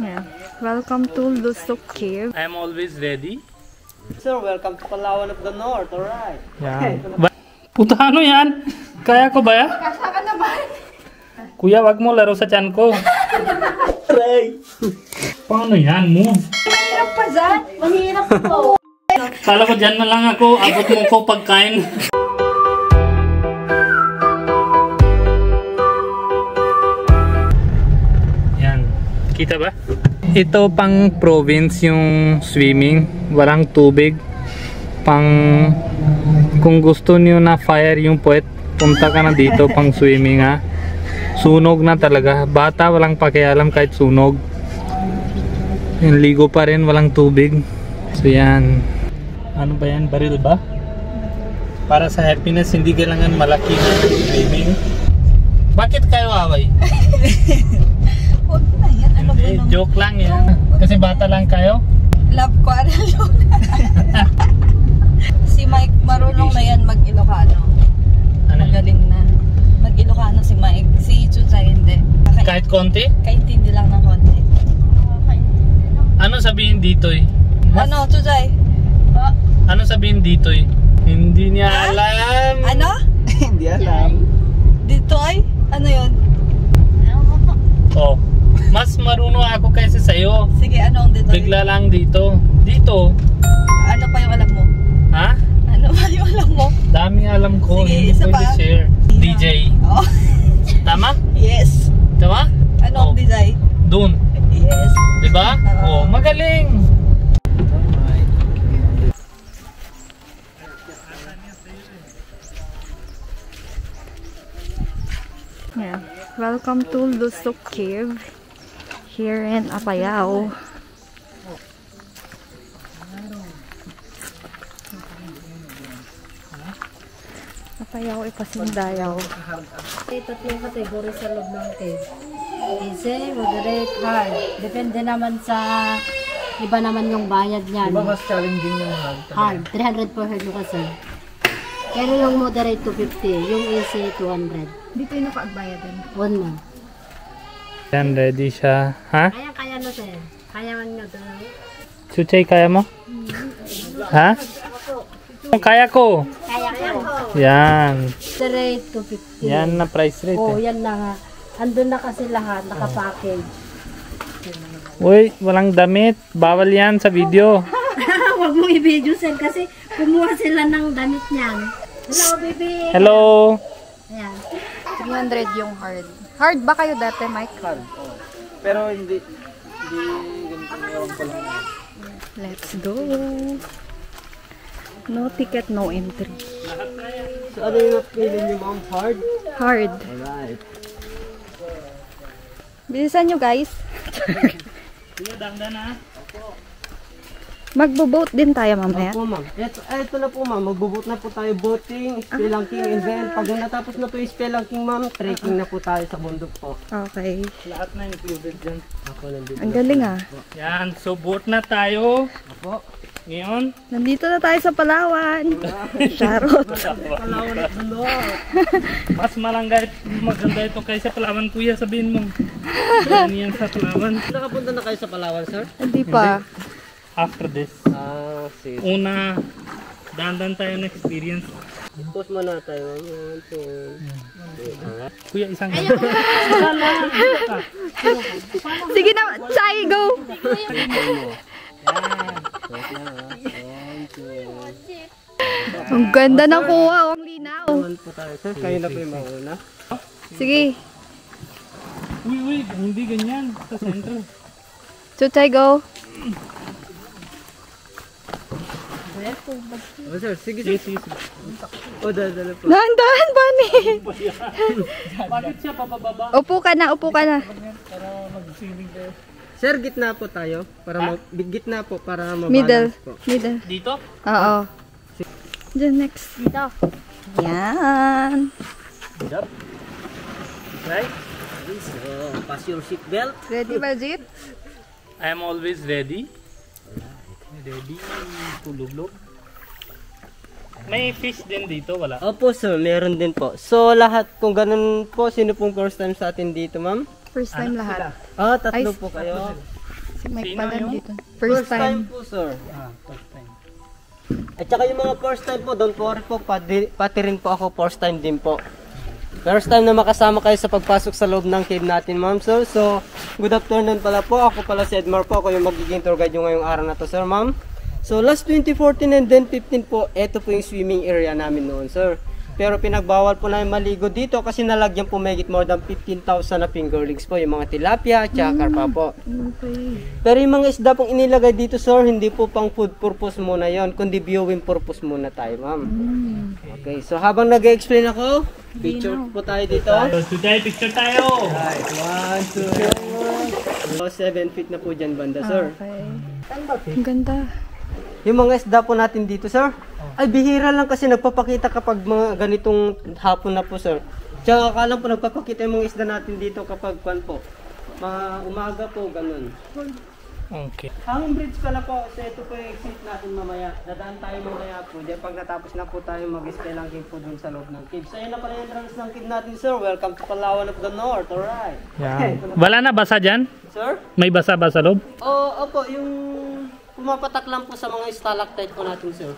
Yeah. Welcome to Lusok Cave. I am always ready. Sir, welcome to Palawan of the North, alright? Yan. Puta, ano yan? Kaya ko ba yan? Kasya ka naman! Kuya, wag mo laro sa tiyan ko. Paano yan? Move. Mahirap pa dyan! Mahirap po. Kala ko dyan na lang ako. Abot mo ko pagkain. Yan. Kita ba? Ito pang province yung swimming. Walang tubig. Pang kung gusto niyo na fire yung puwet, punta ka na dito pang swimming ha. Sunog na talaga. Bata walang pakialam kahit sunog. Yung ligo pa rin, walang tubig. So yan. Ano ba yan? Baril ba? Para sa happiness, hindi kailangan malaki na swimming. Bakit kayo away? Huwag na yan. Ano ba nung... Joke lang yan. Kasi bata lang kayo. Love ko, ano yun? Si Mike, marunong na yan mag-Ilocano. Ano yun? Magaling na. Mag-Ilocano si Mike. Si Chuchay hindi. Kahit konti? Kaintindi lang ng konti. Ano sabihin dito eh? Ano, Chuchay? Ano sabihin dito eh? Hindi niya alam. Ano? Hindi alam. Dito ay? Ano yun? Oh, mas marunong ako kaysa sa'yo. Sige, ano ang dito? Bigla lang dito. Dito. Ano pa yung alam mo? Ha? Ano pa yung alam mo? Daming alam ko. Sige, Hindi isa pwede pa. share. DJ. Oh. Tama? Yes. Tama? Ano ang Oh. design? Dun. Yes. Diba? Oh, magaling. Yeah. Welcome to Lusok Cave here in Apayao. Apayao, Ipasindayaw. May tatlong kategory sa loob ng cave. Easy, moderate, hard. Depende naman sa iba naman yung bayad niyan. Diba mas challenging yung hard? Hard, 300 per head yung kasi. Pero yung moderate 250, yung easy 200. Di kayo nakaagbayad din. One mo. Yan, ready siya. Ha? Kaya no sir. Kaya man nyo. Chuchay, kaya mo? Ha? Kaya ko. Kaya ko. Yan. Moderate 250. Yan na price rate Oh, eh. yan na nga. Andun na kasi lahat, nakapackage. Uy, walang damit. Bawal yan sa video. Huwag mong i-video sir kasi kumuha sila ng damit niyan. Hello baby! Hello. Ayan. 300 yung hard. Hard ba kayo dati, Mike? Hard, oh. Pero hindi ganito meron ko lang. Let's go. No ticket, no entry. So ano yung feeling niyo, ma'am? Hard? Hard. Alright. Bilisan nyo, guys. Kuya, dandan ha. Magbo-boat din tayo mamaya. Opo, ma'am. Ito na po, ma'am. Magbubot na po tayo boating, spelunking, and then pag natapos na po yung spelunking, ma'am, trekking na po tayo sa bundok po. Okay. Lahat na included dyan. Ako nandito. Ang galing ah. Yan, so boat na tayo. Opo. Ngayon, Nandito na tayo sa Palawan. Charot. Palawan at the North. mas malangga maganda ito kaysa Palawan, kuya, sabihin mo. Yan yan sa Palawan. Nakapunta na kayo sa Palawan, sir? Hindi pa. After this, Sige. una, dandan tayo ng experience. Post mo na tayo. Kuya, isang Sige na, Chay, go! Ang ganda ng kuha, ang linaw. Naman po tayo, sir. Kayo na po yung mauna. Sige, Uy, hindi ganyan. Sa center. Chuchay, go. Oh, sir. Sige, Yes, sir. yes. O, dala po. Dahan-dahan, Bani. Bakit siya papababa? Upo ka na, upo ka na. Para mag-swimming kayo. Sir, gitna po tayo. Para gitna po para Middle. mabalance po. Middle. Dito? Oo. Diyan, next. Dito. Yan. Up. Right? So, pass your seat belt. Ready, Bajit? I am always ready. Ready to lublog. May fish din dito, wala? Opo, sir. Meron din po. So, lahat kung ganun po, sino pong first time sa atin dito, ma'am? First time lahat. Ah, tatlo Ay, po kayo. Si Mike Sino pala yun? dito. First time. po, sir. First time. At saka yung mga first time po, don't worry po, pati rin po ako first time din po. First time na makasama kayo sa pagpasok sa loob ng cave natin, ma'am, sir. So, good afternoon pala po. Ako pala si Edmar po. Ako yung magiging tour guide yung ngayong araw na to, sir, ma'am. So, last 2014 and then 15 po, ito po yung swimming area namin noon, sir. Pero pinagbawal po namin maligo dito kasi nalagyan po mahigit more than 15,000 na fingerlings po. Yung mga tilapia, tsaka karpa po. Okay. Pero yung mga isda pong inilagay dito, sir, hindi po pang food purpose muna yon, kundi viewing purpose muna tayo, ma'am. Okay, so habang nag-explain ako, picture po tayo dito. Today, picture tayo! Right, 1, 2, 3. So, 7 feet na po dyan banda, sir. Okay. Ang ganda. Yung mga isda po natin dito, sir, ay bihira lang kasi nagpapakita kapag mga ganitong hapon na po, sir. Tsaka akala po nagpapakita yung mga isda natin dito kapag kwan po. Mga umaga po, ganun. Okay. Hanging bridge pala po, so ito po yung exit natin mamaya. Dadaan tayo mamaya po. Diyan pag natapos na po tayo mag-spelunking po dun sa loob ng cave. So ayun na pala yung entrance ng cave natin, sir. Welcome to Palawan of the North, alright. Yan. Wala na basa dyan? Sir? May basa ba sa loob? Opo, yung pumapatak lang po sa mga stalactite po natin, sir.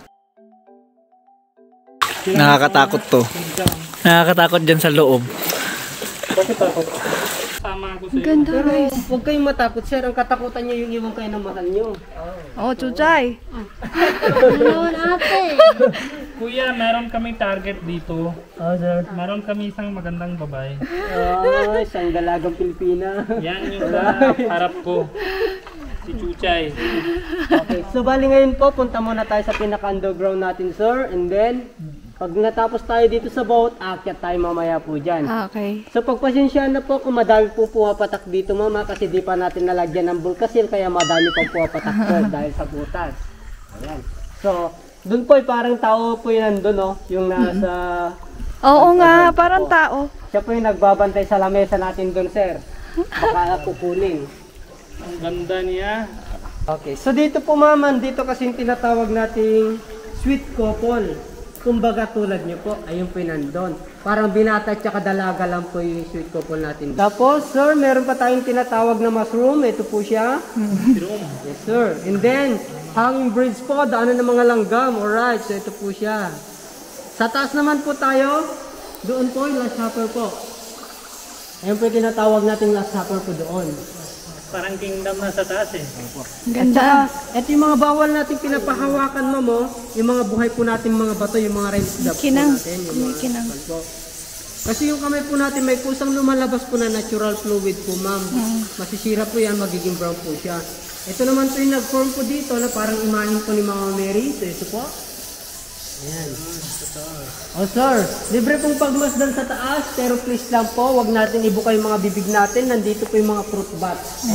Nakakatakot to. Nakakatakot dyan sa loob. Bakit takot? Sama ako Ang ganda, Pero guys. huwag kayong matakot, sir. Ang katakutan nyo yung iwan kayo ng mata nyo. Oh, Chuchay. Ano ate? Kuya, meron kami target dito. Sir. Meron kami isang magandang babae. Ay, isang dalagang Pilipina. Yan yung sa harap ko. Si Chuchay. Okay, so bali ngayon po, punta muna tayo sa pinaka-underground natin, sir. And then, pag natapos tayo dito sa boat, aakyat tayo mamaya po dyan. Okay. So pagpasensyaan na po kung madami po pumapatak dito, mama, kasi di pa natin nalagyan ng bulkasil, kaya madami pang pumapatak po dahil sa butas. Ayan. So, dun po, parang tao po yun nandun, no? Yung nasa... Oo nga, parang tao. Siya po yung nagbabantay sa lamesa natin dun, sir. Baka kukunin. Ang ganda niya. Okay, so dito po, mama, dito kasi yung tinatawag nating sweet couple. Kumbaga tulad nyo po, ayun po yung nandun. Parang binata at saka dalaga lang po yung sweet couple natin. Tapos, sir, meron pa tayong tinatawag na mushroom. Ito po siya. Yes, sir. And then, hanging bridge po, daanan ng mga langgam. Alright, so ito po siya. Sa taas naman po tayo, doon po yung last supper po. Ayun po yung tinatawag nating last supper po doon. Parang kingdom na sa taas eh. Ang ganda. Ito yung mga bawal nating pinapahawakan, mamo. Yung mga buhay po nating mga bato, yung mga red slabs po Kinang. natin. Yung mga Kinang. po. Kasi yung kamay po natin may kusang lumalabas po na natural fluid po, ma'am. Masisira po yan, magiging brown po siya. Ito naman po yung nag-form po dito na parang imahin po ni Mama Mary. So ito po. Ayan. Oh sir, libre pong pagmasdan sa taas, pero please lang po, wag natin ibuka yung mga bibig natin. Nandito po yung mga fruit bats.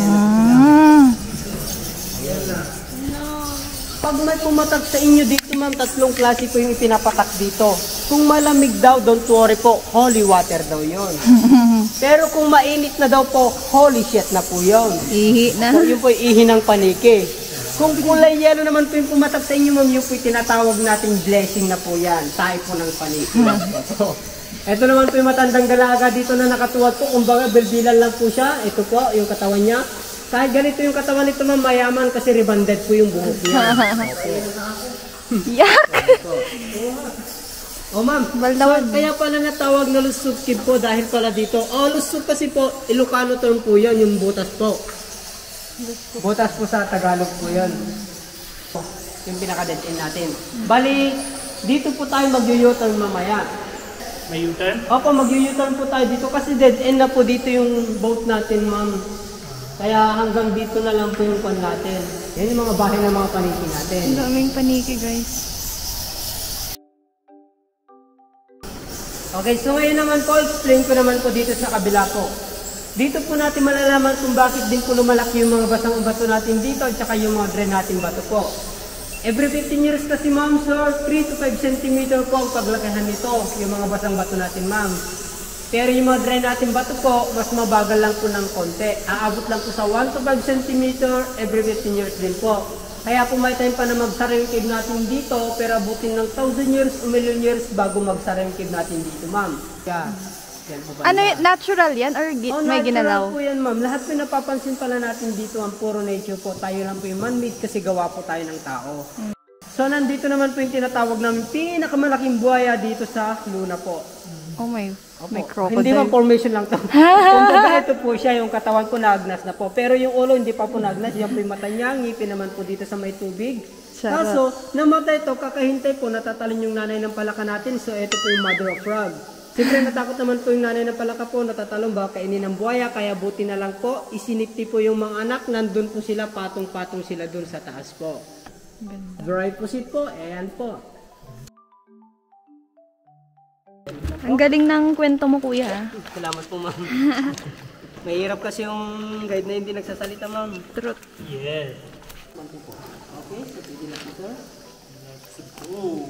Ayan na. Pag may pumatak sa inyo dito, ma'am, tatlong klase po yung ipinapatak dito. Kung malamig daw, don't worry po, holy water daw yon. Pero kung mainit na daw po, holy shit na po yon. Ihi na. So, yun po yung ihi ng paniki. Kung kulay yellow naman po yung pumatak sa inyo, ma'am, yun po yung tinatawag nating blessing na po yan. Tayo po ng paniki. So, ito naman po yung matandang dalaga dito na nakatuwad po. Kumbaga, bilbilan lang po siya. Ito po, yung katawan niya. Kahit ganito yung katawan nito, ma'am, mayaman kasi rebanded po yung buhok niya. Yak! O ma'am, so, kaya pala natawag na lusog kid po dahil pala dito. Lusog kasi po, Ilocano term po yan, yung butas po. Butas po sa Tagalog po yan. Yung pinaka-dead end natin. Bali, dito po tayo mag-u-turn mamaya. May U-turn? Opo, mag-u-turn po tayo dito kasi dead end na po dito yung boat natin, ma'am. Kaya hanggang dito na lang po yung pan natin. Yan yung mga bahay ng mga paniki natin. Ang daming paniki, guys. Okay, so ngayon naman po, explain ko naman po dito sa kabila po. Dito po natin malalaman kung bakit din po lumalaki yung mga basang bato natin dito at saka yung mga drain natin bato po. Every 15 years kasi, ma'am, sir, 3 to 5 cm po ang paglakihan nito, yung mga basang bato natin, ma'am. Pero yung mga drain natin bato po, mas mabagal lang po ng konti. Aabot lang po sa 1 to 5 cm every 15 years din po. Kaya po may time pa na magsara yung cave natin dito, pero abutin ng 1,000 years o million years bago magsara yung cave natin dito, ma'am. Yeah. Yan po ba? Ano yun? Natural yan or may ginalaw? Natural po yan, ma'am. Lahat po napapansin pala natin dito ang puro nature po. Tayo lang po yung man-made kasi gawa po tayo ng tao. So, nandito naman po yung tinatawag namin pinakamalaking buhaya dito sa Luna po. Oh may Hindi crocodile. man formation lang to. Kumbaga ito po siya, yung katawan po naagnas na po. Pero yung ulo hindi pa po naagnas. Yan po yung mata niya, ngipin naman po dito sa may tubig. Sarap. Kaso, namatay to, kakahintay po, natatalon yung nanay ng palaka natin. So, ito po yung mother of frog. Siyempre, natakot naman po yung nanay ng palaka po, natatalon, baka kainin ng buhaya. Kaya buti na lang po, isinipti po yung mga anak. Nandun po sila, patong-patong sila dun sa taas po. Dry pusit po, ayan po. Ang galing ng kwento mo, kuya. Salamat po, ma'am. Mahirap kasi yung guide na hindi nagsasalita, ma'am. Truth. Yes. Okay, so pwede na ito. Let's go.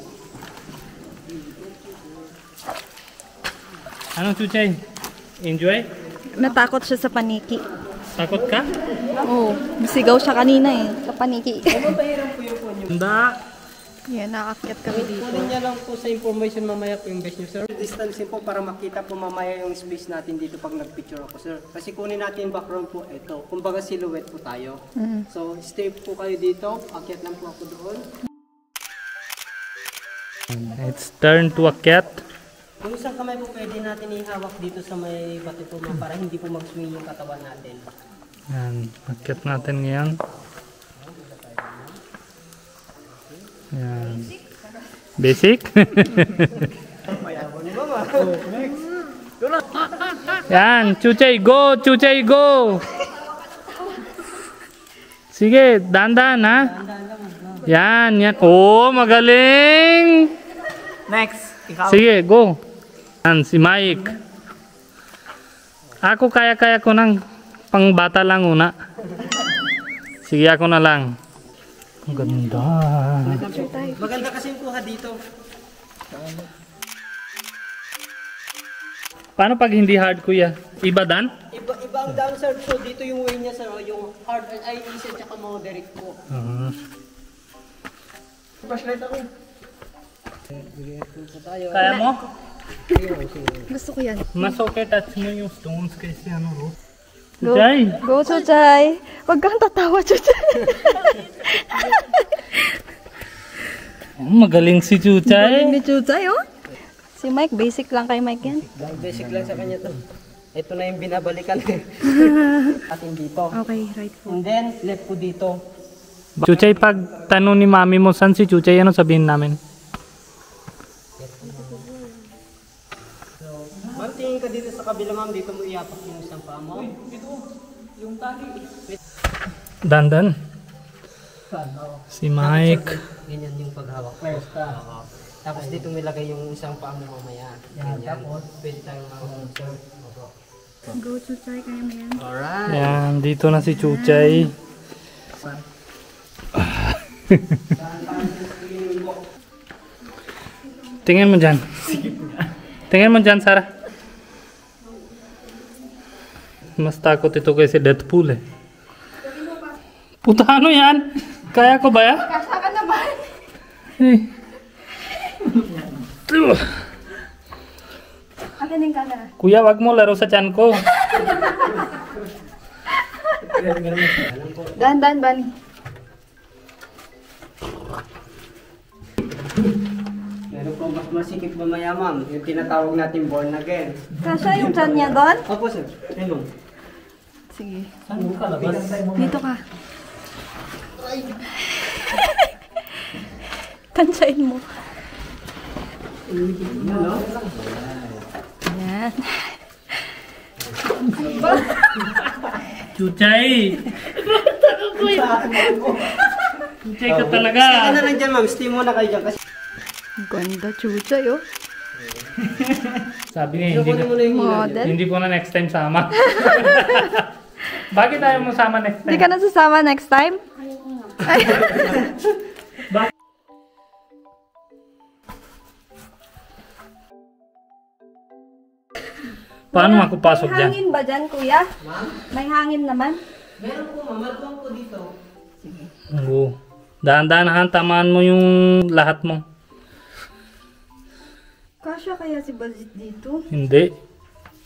Anong Chuchay? Enjoy? Natakot siya sa paniki. Takot ka? Oo. Sigaw siya kanina eh. Sa paniki. Mahirap po yung phone. Hindi. Yan, nakakyat kami dito. Kunin niya lang po sa information mamaya po yung best nyo, sir. Distancing po para makita po mamaya yung space natin dito pag nag-picture ako, sir. Kasi kunin natin yung background po ito. Kumbaga silhouette po tayo. So, stay po kayo dito. Akyat lang po ako doon. It's turn to a cat. Kung isang kamay po pwede natin ihawak dito sa may bati po, ma'am, para hindi po mag-swing yung katawan natin. Yan. Akyat natin ngayon. Yan. Basic? Yan. Chuchay, go! Chuchay, go! Sige, dandan ha? Yan, yan. Oh, magaling! Next, ikaw. Sige, go! Yan, si Mike. Ako kaya-kaya ko ng pangbata lang una. Sige, ako na lang. Ang ganda. Maganda kasi yung kuha dito. Paano pag hindi hard, kuya? Iba dan? Iba ang dancer. So, dito yung way niya, sir. Yung hard ay easy at saka moderate po. Flashlight ako. Kaya mo? Gusto ko yan. Mas okay touch mo yung stones kasi ano, bro. Go. Chuchay! Go, Chuchay. Huwag kang tatawa, Chuchay. Magaling si Chuchay. Ni Chuchay, oh. Si Mike, basic lang kay Mike yan. Basic lang sa kanya to. Ito na yung binabalikan. Atin dito. Okay, right po. And then, left po dito. Chuchay, pag tanong ni mami mo, saan si Chuchay, ano sabihin namin? Ma'am, tingin ka dito sa kabila, ma'am. Dito mo iapak yung isang paa mo. Dandan. Si Mike. Ganyan yung paghawak. First ka. Tapos dito nilagay yung isang paa mo mamaya. Ganyan. Pwede tayong mag-observe. Go, Chuchay, kaya mo yan. Alright. Yan, dito na si Chuchay. Tingin mo dyan. Tingin mo dyan, Sarah. Mas takot ito kaysa Deadpool eh. Puta, ano yan? Kaya ko ba yan? Kasya ka naman. Eh. Akining ka na. Kuya, wag mo laro sa tiyan ko. Dahan-dahan, Bani. Meron po mas masikip mamaya, ma'am. Yung tinatawag natin born again. Kasya yung chan niya doon? Opo, sir. Ayun. Sige. Saan mo kalabas? Dito ka. Tansyain mo. Yan. Chuchay! Chuchay ka talaga. Stay na lang dyan, ma'am. Stay muna kayo dyan. Kasi Ganda, Chuchay, oh. Sabi niya, kunin mo na yung ilaw dyan. Model. hindi ko na next time sama. Bakit ayaw mo sama next Hindi time? ka na sasama next time? Ay. Bakit? Paano ako pasok May dyan? hangin ba dyan, kuya? May hangin naman? Meron po, ma'am. Malbuang po dito. Oo. Dahan-dahan, tamaan mo yung lahat mo. Kasya kaya si Balit dito? Hindi.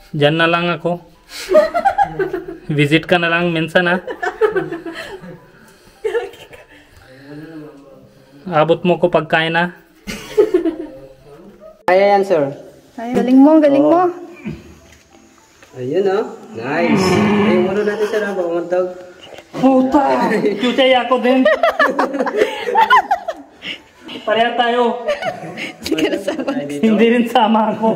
Diyan na lang ako. Visit ka na lang minsan ha. Abot mo ko pagkain ha. Kaya yan, sir. Ay, galing mo, galing mo. Ayun, oh. Nice. Ayun, muna natin, sir, ha? Baka mantag. Puta! Chuchay ako din. Pareha tayo. Hindi rin sama ako.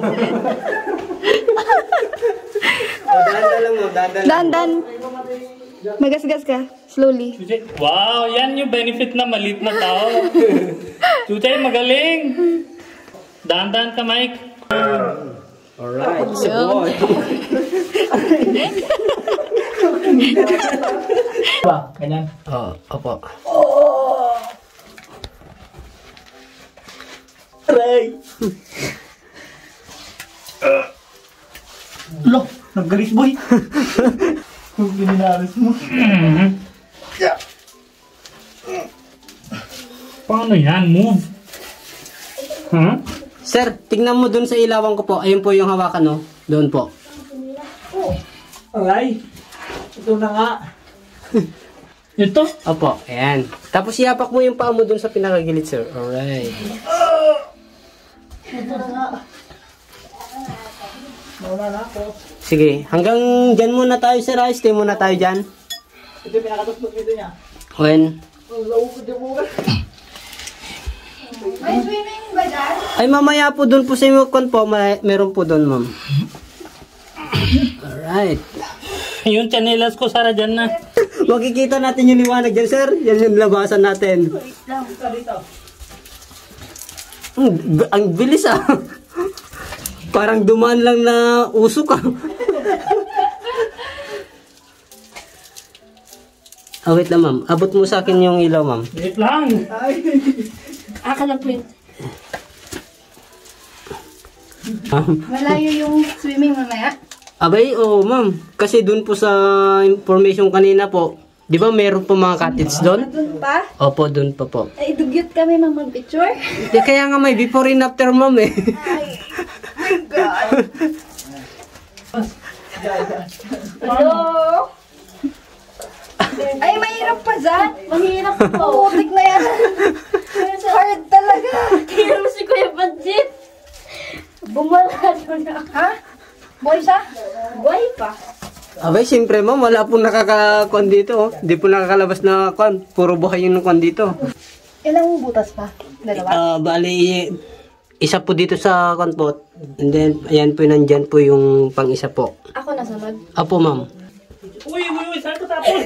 Dahan lang mo, dahan. Dan. Magasgas ka. Slowly. Wow, yan yung benefit na maliit na tao. Chuchay, magaling. Dahan-dahan ka, Mike. Alright, it's a boy. Ba, ganyan. Oh, opo. Aray! Lo, naggalis boy. Kung gininaris mo. Paano yan? Move. Huh? Sir, tingnan mo dun sa ilawan ko po. Ayun po yung hawakan, no? Doon po. Aray! Ito na nga. Ito? Opo, ayan. Tapos iapak mo yung paa mo dun sa pinakagilid, sir. Alright. Nauna na ako. Sige, hanggang dyan muna tayo, sir. Stay muna tayo dyan. Ito yung pinakataspot dito niya. When? May swimming ba dyan? Ay, mamaya po dun po sa imukon po. Meron po dun, ma'am. Alright. Yung chanelas ko, Sara, dyan na. Makikita natin yung liwanag dyan, sir. Yan yung labasan natin. Ang bilis, ah. Parang dumaan lang na usok, ah. Wait lang, ma'am. Abot mo sa akin yung ilaw, ma'am. Wait lang. Aka ng print. Malayo yung swimming mamaya. Abay, ma'am. Kasi dun po sa information kanina po, di ba meron po mga cottage doon? Doon pa? Opo, dun pa po. Ay, dugyot kami mag-picture. Kaya nga may before and after, ma'am, eh. Hello? Ay, mahirap pa dyan. Mahirap po. Putik na yan. Hard talaga. Kaya mo si Kuya Budget. Bumalado na. Ha? Boy siya? Buhay pa. Abay, siyempre, ma'am, wala pong nakakakon dito, oh. Di po nakakalabas na kon. Puro buhay yung kon dito. Ilang butas pa? Dalawa? Bali, isa po dito sa kon po. And then, ayan po, nandyan po yung pang-isa po. Ako nasunod. Apo, ma'am. Uy, saan ko tapos?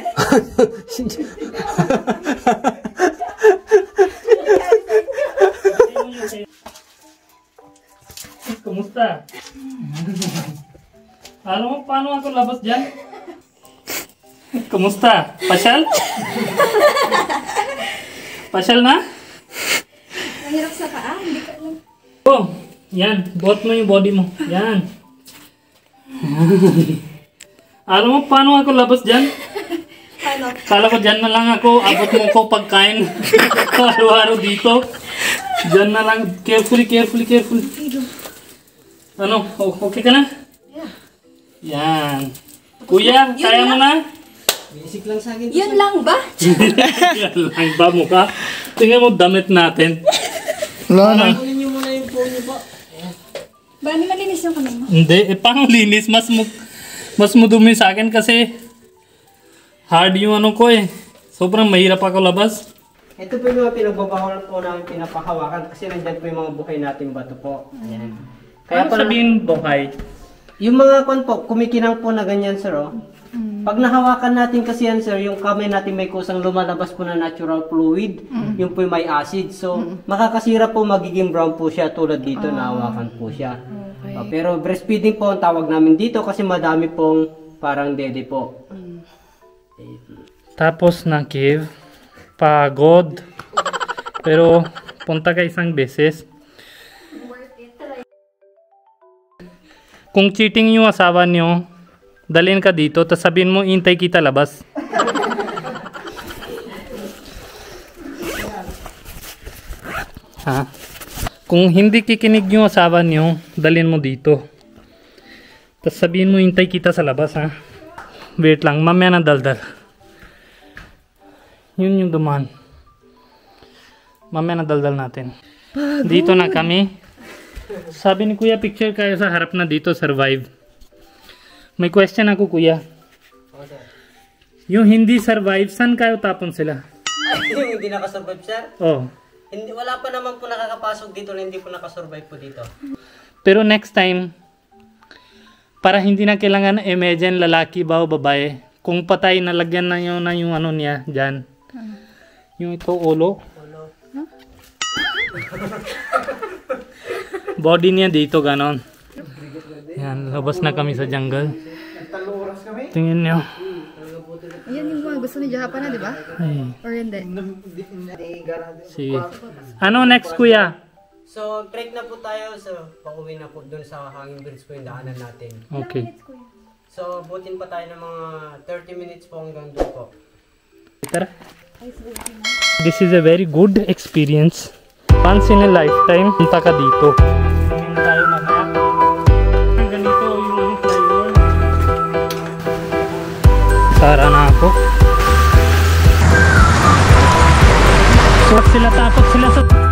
Kumusta? Alam mo paano ako labas dyan? Kumusta? Pasyal? Pasyal na? Mahirap sa paa. Hindi ka alam. Oh, yan. Buhat mo yung body mo. Yan. Alam mo paano ako labas dyan? Paano? Kala ko dyan na lang ako. Abot mo ko pagkain. Araw-araw dito. Dyan na lang. Carefully. Ano? Okay ka na? Yan. Kuya, kaya mo na? Basic lang sa akin. Yun lang ba? Yan lang ba mukha? Tingnan mo damit natin. Wala na. Kunin niyo muna yung phone niyo po. Bani malinis yung kamay mo. Hindi, pang linis. Mas madumi sa akin kasi hard yung ano ko eh. Sobrang mahirap ako labas. Ito po yung mga pinagbabawal po namin pinapahawakan kasi nandyan po yung mga buhay nating bato po. Ayan. Kaya sabihin buhay. Yung mga kon po, kumikinang po na ganyan, sir, oh. Pag nahawakan natin kasi yan, sir, yung kamay natin may kusang lumalabas po na natural fluid, yung po yung may acid. So, makakasira po, magiging brown po siya tulad dito, nahawakan po siya. Okay. Pero breastfeeding po ang tawag namin dito kasi madami pong parang dede po. Tapos na cave. Pagod. Pero punta ka isang beses. Kung cheating yung asawa niyo, dalhin ka dito, tapos sabihin mo, intay kita labas. Ha? Kung hindi kikinig yung asawa niyo, dalhin mo dito. Tapos sabihin mo, hintay kita sa labas, ha? Wait lang, mamaya na daldal. Yun yung dumaan. Mamaya na daldal natin. Dito na kami. Sabi ni Kuya, picture kayo sa harap na dito, survive. May question ako, Kuya. Yung hindi survive, saan kayo tapon sila? Yung hindi nakasurvive, sir? Oh. Hindi, wala pa naman po nakakapasok dito na hindi po nakasurvive po dito. Pero next time, para hindi na kailangan imagine lalaki ba o babae, kung patay, nalagyan na yung ano niya dyan. Yung ito, ulo. Body niya dito, ganon. Yan, labas na kami sa jungle. Tingin niyo. Yan yung mga gusto ni Jahapa na, di ba? Ay. Or hindi? Sige. Ano next, Kuya? So, break na po tayo. So, pauwi na po dun sa hanging bridge po yung daanan natin. Okay. So, butin pa tayo ng mga 30 minutes po hanggang doon po. Tara. This is a very good experience. Once in a lifetime, punta ka dito. Tingin tayo mamaya. Ganito yung flyover. Tara na ako. Takot sila sa